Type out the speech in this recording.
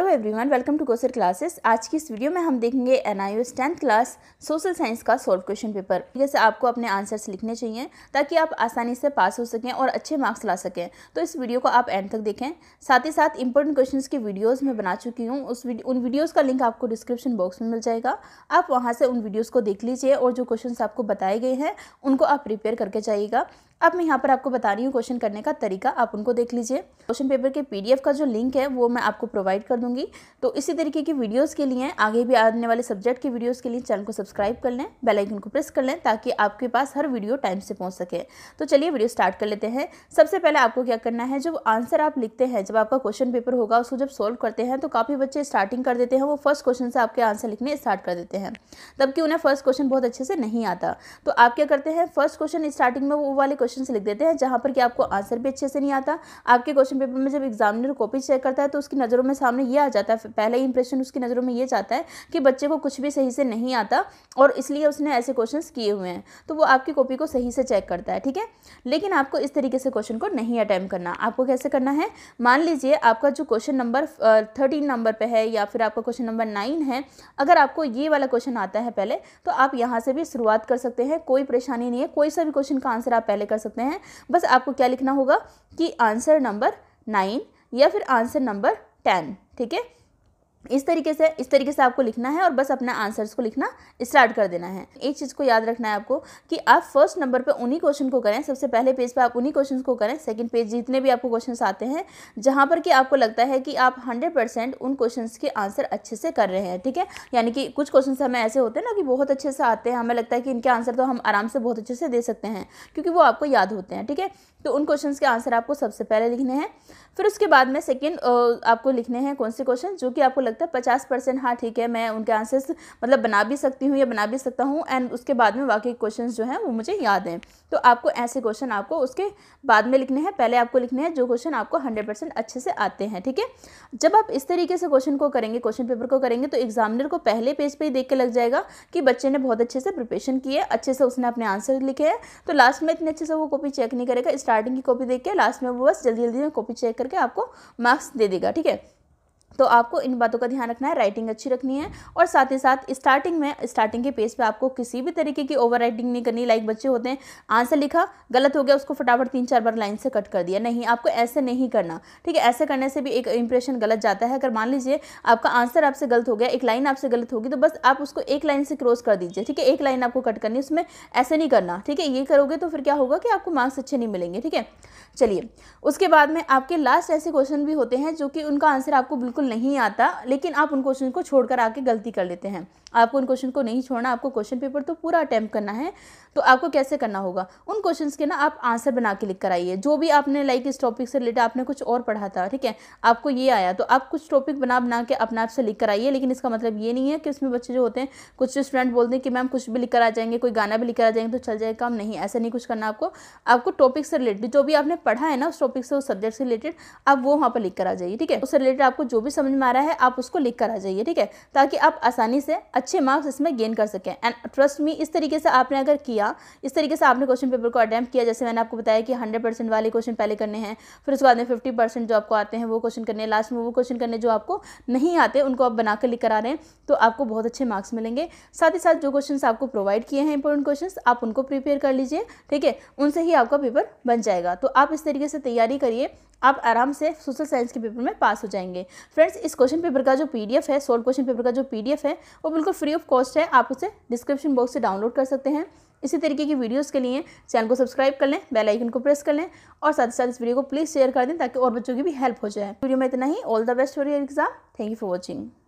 Everyone, welcome to Kausar classes. आज की इस वीडियो में हम देखेंगे NIOS 10th class social science का सॉल्व क्वेश्चन पेपर। जैसे आपको अपने आंसर्स लिखने चाहिए ताकि आप आसानी से पास हो सकें और अच्छे मार्क्स ला सकें। तो इस वीडियो को आप एंड तक देखें। साथ ही साथ इंपॉर्टेंट क्वेश्चंस की वीडियोज़ मैं बना चुकी हूँ, उन वीडियोज़ का लिंक आपको डिस्क्रिप्शन बॉक्स में मिल जाएगा। आप वहाँ से उन वीडियोज़ को देख लीजिए और जो क्वेश्चन आपको बताए गए हैं उनको आप प्रिपेयर करके जाइएगा। अब मैं यहाँ पर आपको बता रही हूँ क्वेश्चन करने का तरीका, आप उनको देख लीजिए। क्वेश्चन पेपर के पीडीएफ का जो लिंक है वो मैं आपको प्रोवाइड कर दूंगी। तो इसी तरीके की वीडियोस के लिए, आगे भी आने वाले सब्जेक्ट की वीडियोस के लिए चैनल को सब्सक्राइब कर लें, बेल आइकन को प्रेस कर लें ताकि आपके पास हर वीडियो टाइम से पहुँच सके। तो चलिए वीडियो स्टार्ट कर लेते हैं। सबसे पहले आपको क्या करना है, जब आंसर आप लिखते हैं, जब आपका क्वेश्चन पेपर होगा उसको जब सोल्व करते हैं तो काफ़ी बच्चे स्टार्टिंग कर देते हैं, वो फर्स्ट क्वेश्चन से आपके आंसर लिखने स्टार्ट कर देते हैं, तब कि उन्हें फर्स्ट क्वेश्चन बहुत अच्छे से नहीं आता। तो आप क्या करते हैं, फर्स्ट क्वेश्चन स्टार्टिंग में वो वाले क्वेश्चन से लिख देते हैं जहाँ पर कि आपको आंसर भी अच्छे से नहीं आता। आपके क्वेश्चन पेपर में जब एग्जामिनर कॉपी चेक करता है तो उसकी नज़रों में सामने ये आ जाता है, पहला इंप्रेशन उसकी नज़रों में ये जाता है कि बच्चे को कुछ भी सही से नहीं आता और इसलिए उसने ऐसे क्वेश्चंस किए हुए हैं। तो वो आपकी कॉपी को सही से चेक करता है, ठीक है। लेकिन आपको इस तरीके से क्वेश्चन को नहीं अटेम्प्ट करना। आपको कैसे करना है, मान लीजिए आपका जो क्वेश्चन नंबर 13 नंबर पे है या फिर आपका क्वेश्चन नंबर 9 है, अगर आपको ये वाला क्वेश्चन आता है पहले, तो आप यहाँ से भी शुरुआत कर सकते हैं, कोई परेशानी नहीं है। कोई सा भी क्वेश्चन का आंसर आप पहले कर सकते हैं। बस आपको क्या लिखना होगा कि आंसर नंबर 9 या फिर आंसर नंबर 10, ठीक है। इस तरीके से आपको लिखना है और बस अपने आंसर्स को लिखना स्टार्ट कर देना है। एक चीज़ को याद रखना है आपको कि आप फर्स्ट नंबर पे उन्हीं क्वेश्चन को करें, सबसे पहले पेज पे आप उन्हीं क्वेश्चन को करें। सेकंड पेज जितने भी आपको क्वेश्चंस आते हैं जहां पर कि आपको लगता है कि आप 100% उन क्वेश्चंस के आंसर अच्छे से कर रहे हैं, ठीक है। यानी कि कुछ क्वेश्चन हमें ऐसे होते हैं ना कि बहुत अच्छे से आते हैं, हमें लगता है कि इनके आंसर तो हम आराम से बहुत अच्छे से दे सकते हैं क्योंकि वो आपको याद होते हैं, ठीक है। तो उन क्वेश्चन के आंसर आपको सबसे पहले लिखने हैं। फिर उसके बाद में सेकेंड आपको लिखने हैं कौन से क्वेश्चन जो कि आपको लगता है 50% हाँ ठीक है, मैं उनके आंसर्स मतलब बना भी सकती हूँ या बना भी सकता हूँ, एंड उसके बाद में बाकी क्वेश्चंस जो हैं वो मुझे याद हैं। तो आपको ऐसे क्वेश्चन आपको उसके बाद में लिखने हैं। पहले आपको लिखने हैं जो क्वेश्चन आपको 100% अच्छे से आते हैं, ठीक है। जब आप इस तरीके से क्वेश्चन को करेंगे, क्वेश्चन पेपर को करेंगे, तो एग्जामिनर को पहले पेज पे ही देख के लग जाएगा कि बच्चे ने बहुत अच्छे से प्रिपरेशन की है, अच्छे से उसने अपने आंसर लिखे हैं। तो लास्ट में इतने अच्छे से वो कॉपी चेक नहीं करेगा, स्टार्टिंग की कॉपी देख के लास्ट में वो बस जल्दी जल्दी में कॉपी चेक करके आपको मार्क्स दे देगा, ठीक है। तो आपको इन बातों का ध्यान रखना है, राइटिंग अच्छी रखनी है और साथ ही साथ स्टार्टिंग के पेज पे आपको किसी भी तरीके की ओवर राइटिंग नहीं करनी। लाइक बच्चे होते हैं, आंसर लिखा, गलत हो गया, उसको फटाफट 3-4 बार लाइन से कट कर दिया, नहीं, आपको ऐसे नहीं करना, ठीक है। ऐसे करने से भी एक इंप्रेशन गलत जाता है। अगर मान लीजिए आपका आंसर आपसे गलत हो गया, एक लाइन आपसे गलत होगी, तो बस आप उसको एक लाइन से क्रॉस कर दीजिए, ठीक है। एक लाइन आपको कट करनी है, उसमें ऐसे नहीं करना, ठीक है। ये करोगे तो फिर क्या होगा कि आपको मार्क्स अच्छे नहीं मिलेंगे, ठीक है। चलिए, उसके बाद में आपके लास्ट ऐसे क्वेश्चन भी होते हैं जो कि उनका आंसर आपको बिल्कुल नहीं आता, लेकिन आप उन क्वेश्चन को छोड़कर आके गलती कर लेते हैं। आपको उन क्वेश्चन को नहीं छोड़ना, आपको क्वेश्चन पेपर तो पूरा अटेम्प्ट करना है। तो आपको कैसे करना होगा, उन क्वेश्चंस के ना आप आंसर बना के लिख कर आइए। जो भी आपने लाइक इस टॉपिक से रिलेटेड आपने कुछ और पढ़ा था, ठीक है, आपको ये आया तो आप कुछ टॉपिक बना के अपने आप से लिख कर आइए। लेकिन इसका मतलब ये नहीं है कि उसमें बच्चे जो होते हैं, कुछ स्टूडेंट बोलते हैं कि मैम कुछ भी लिख कर आ जाएंगे, कोई गाना भी लिख कर आ जाएंगे तो चल जाएगा काम, नहीं, ऐसा नहीं कुछ करना। आपको टॉपिक से रिलेटेड जो भी आपने पढ़ा है ना, उस टॉपिक से, उस सब्जेक्ट से रिलेटेड आप वो वहाँ पर लिख कर आ जाइए, ठीक है। उससे रिलेटेड आपको जो भी समझ में आ रहा है आप उसको लिख कर आ जाइए, ठीक है, ताकि आप आसानी से अच्छे मार्क्स इसमें गेन कर सकें। एंड ट्रस्ट मी, इस तरीके से आपने अगर किया, इस तरीके से आपने क्वेश्चन पेपर को अटेम्प्ट किया, जैसे मैंने आपको बताया कि 100% वाले क्वेश्चन पहले करने हैं, फिर उसके बाद में 50% जो आपको आते हैं वो क्वेश्चन करने हैं, लास्ट में वो क्वेश्चन करने जो आपको नहीं आते उनको आप बनाकर लिख कर आ रहे हैं, तो आपको बहुत अच्छे मार्क्स मिलेंगे। साथ ही साथ जो क्वेश्चन आपको प्रोवाइड किए हैं इंपॉर्टेंट क्वेश्चन, आप उनको प्रिपेयर कर लीजिए, ठीक है, उनसे ही आपका पेपर बन जाएगा। तो आप इस तरीके से तैयारी करिए, आप आराम से सोशल साइंस के पेपर में पास हो जाएंगे। फ्रेंड्स, इस क्वेश्चन पेपर का जो पीडीएफ है, सोल्व क्वेश्चन पेपर का जो पीडीएफ है वो बिल्कुल फ्री ऑफ कॉस्ट है, आप उसे डिस्क्रिप्शन बॉक्स से डाउनलोड कर सकते हैं। इसी तरीके की वीडियोस के लिए चैनल को सब्सक्राइब कर लें, बेल आइकन को प्रेस कर लें और साथ ही साथ इस वीडियो को प्लीज़ शेयर कर दें ताकि और बच्चों की भी हेल्प हो जाए। वीडियो में इतना ही। All the best for your exam. Thank you for watching.